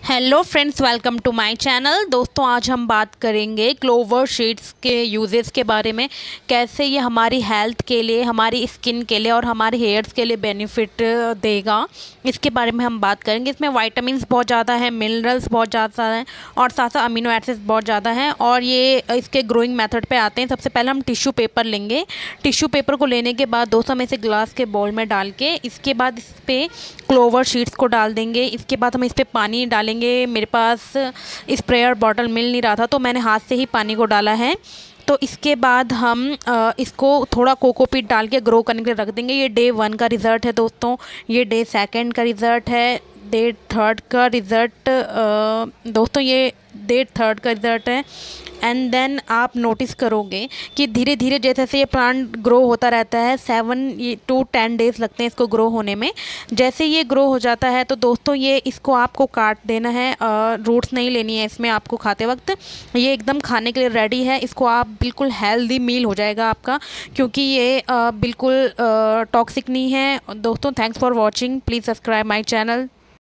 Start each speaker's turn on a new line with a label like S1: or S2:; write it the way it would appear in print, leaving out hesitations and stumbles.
S1: Hello friends, welcome to my channel. दोस्तों, आज हम बात करेंगे क्लोवर सीड्स के यूजेस के बारे में। कैसे ये हमारी हेल्थ के लिए, हमारी स्किन के लिए और हमारे हेयर्स के लिए बेनिफिट देगा, इसके बारे में हम बात करेंगे। इसमें विटामिन्स बहुत ज़्यादा है, मिनरल्स बहुत ज़्यादा हैं और साथ साथ अमीनो एसिड्स बहुत ज़्यादा हैं। और ये इसके ग्रोइंग मेथड पे आते हैं। सबसे पहले हम टिश्यू पेपर लेंगे। टिश्यू पेपर को लेने के बाद दोस्तों हम इसे ग्लास के बाउल में डाल के इसके बाद इस पर क्लोवर सीड्स को डाल देंगे। इसके बाद हम इस पर पानी डालेंगे। मेरे पास स्प्रेयर बॉटल मिल नहीं रहा था तो मैंने हाथ से ही पानी को डाला है। तो इसके बाद हम इसको थोड़ा कोकोपीट डाल के ग्रो करने के लिए रख देंगे। ये डे 1 का रिज़ल्ट है दोस्तों। ये डे 2 का रिज़ल्ट है। डे 3 का रिज़ल्ट दोस्तों, ये डे 3 का रिज़ल्ट है। एंड देन आप नोटिस करोगे कि धीरे धीरे जैसे जैसे ये प्लांट ग्रो होता रहता है, 7 to 10 डेज़ लगते हैं इसको ग्रो होने में। जैसे ये ग्रो हो जाता है तो दोस्तों ये इसको आपको काट देना है। रूट्स नहीं लेनी है इसमें आपको खाते वक्त। ये एकदम खाने के लिए रेडी है। इसको आप बिल्कुल हेल्दी मील हो जाएगा आपका, क्योंकि ये बिल्कुल टॉक्सिक नहीं है। दोस्तों, thanks for watching. Please subscribe my channel.